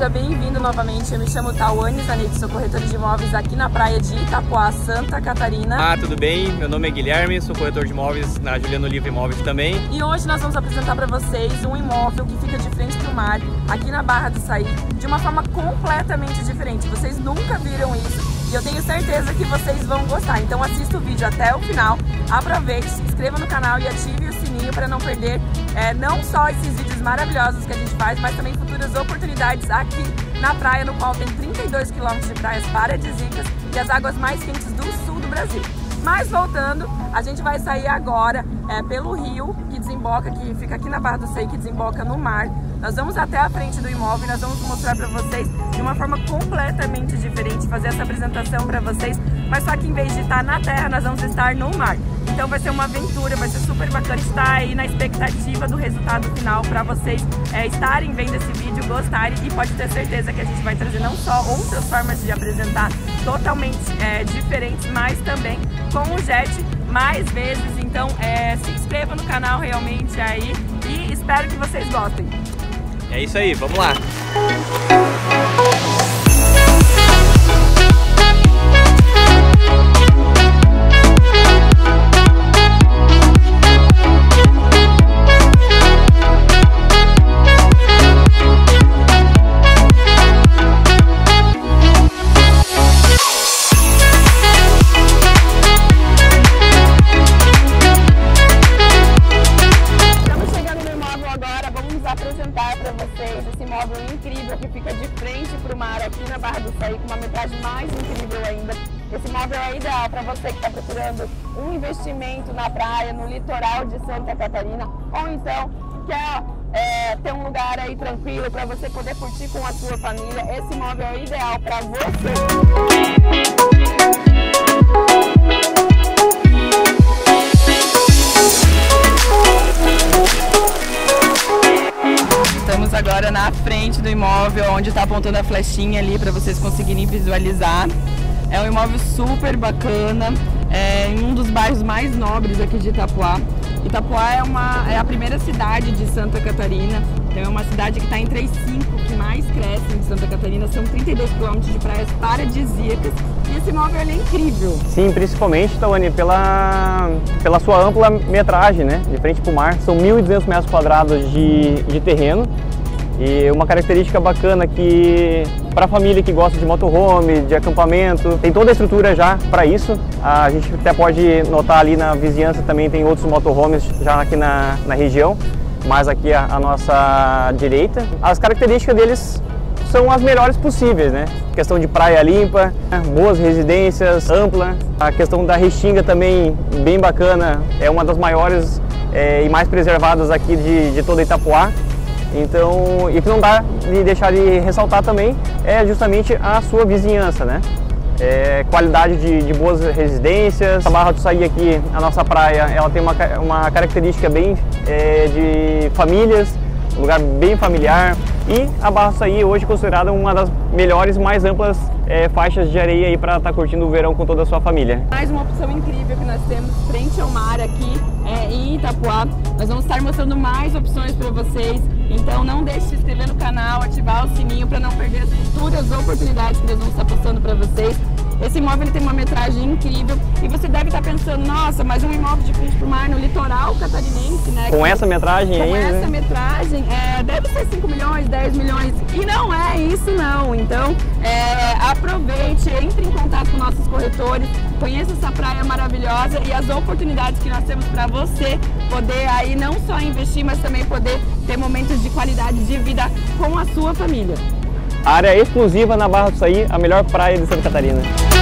seja bem-vindo novamente. Eu me chamo Tawane Zanetti, sou corretora de imóveis aqui na praia de Itapuá, Santa Catarina. Tudo bem? Meu nome é Guilherme, sou corretor de imóveis na Juliano Oliva Imóveis também. E hoje nós vamos apresentar para vocês um imóvel que fica de frente para o mar, aqui na Barra do Saí, de uma forma completamente diferente. Vocês nunca viram isso e eu tenho certeza que vocês vão gostar. Então assista o vídeo até o final, aproveite, se inscreva no canal e ative o sininho para não perder não só esses vídeos maravilhosos que a gente faz, mas também futuras oportunidades aqui na praia, no qual tem 32 km de praias paradisíacas e as águas mais quentes do sul do Brasil. Mas voltando, a gente vai sair agora pelo rio que desemboca, que fica aqui na Barra do Saí, que desemboca no mar. Nós vamos até a frente do imóvel e nós vamos mostrar para vocês de uma forma completamente diferente, fazer essa apresentação para vocês, mas só que em vez de estar na terra, nós vamos estar no mar. Então vai ser uma aventura, vai ser super bacana estar aí na expectativa do resultado final para vocês estarem vendo esse vídeo, gostarem, e pode ter certeza que a gente vai trazer não só outras formas de apresentar totalmente diferentes, mas também com o jet mais vezes. Então se inscreva no canal realmente aí e espero que vocês gostem. É isso aí, vamos lá! Apresentar para vocês esse imóvel incrível que fica de frente para o mar aqui na Barra do Saí, com uma metragem mais incrível ainda. Esse imóvel é ideal para você que está procurando um investimento na praia, no litoral de Santa Catarina, ou então quer ter um lugar aí tranquilo para você poder curtir com a sua família. Esse imóvel é ideal para você. Estamos agora na frente do imóvel, onde está apontando a flechinha ali para vocês conseguirem visualizar. É um imóvel super bacana, em um dos bairros mais nobres aqui de Itapuá. Itapuá é a primeira cidade de Santa Catarina, então é uma cidade que está entre as 5 que mais crescem de Santa Catarina. São 32 km de praias paradisíacas e esse imóvel é incrível. Sim, principalmente, Tawane, pela sua ampla metragem, né? De frente para o mar. São 1.200 metros quadrados de terreno. E uma característica bacana que, para a família que gosta de motorhome, de acampamento, tem toda a estrutura já para isso. A gente até pode notar ali na vizinhança também tem outros motorhomes já aqui na região, mas aqui a nossa direita. As características deles são as melhores possíveis, né? Questão de praia limpa, boas residências, ampla. A questão da restinga também bem bacana, é uma das maiores e mais preservadas aqui de toda Itapuá. Então, e que não dá de deixar de ressaltar também é justamente a sua vizinhança, né? Qualidade de boas residências. A Barra do Saí aqui, a nossa praia, ela tem uma característica bem de famílias, um lugar bem familiar. E a Barra do Saí hoje considerada uma das melhores, mais amplas faixas de areia aí para estar curtindo o verão com toda a sua família. Mais uma opção incrível que nós temos frente ao mar aqui em Itapuá. Nós vamos estar mostrando mais opções para vocês. Então não deixe de se inscrever no canal, ativar o sininho para não perder as futuras oportunidades que nós vamos estar postando para vocês. Esse imóvel ele tem uma metragem incrível e você deve estar pensando, nossa, mas um imóvel de frente para o mar no litoral catarinense, né? Com essa metragem ainda? Com essa metragem, deve ser 5 milhões, 10 milhões e não é isso não. Então aproveite, entre em contato com nossos corretores, conheça essa praia maravilhosa e as oportunidades que nós temos para você poder aí não só investir, mas também poder ter momentos de qualidade de vida com a sua família. Área exclusiva na Barra do Saí, a melhor praia de Santa Catarina.